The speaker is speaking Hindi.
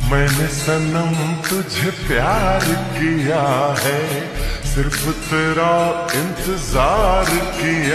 मैंने सनम तुझे प्यार किया है, सिर्फ तेरा इंतजार किया